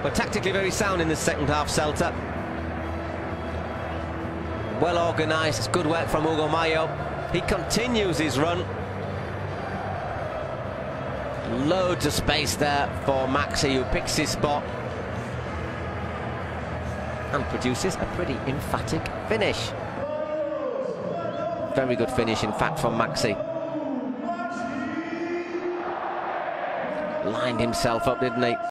But tactically very sound in the second half, Celta. Well organised, it's good work from Hugo Mayo. He continues his run. Loads of space there for Maxi, who picks his spot and produces a pretty emphatic finish. Very good finish, in fact, from Maxi. Lined himself up, didn't he?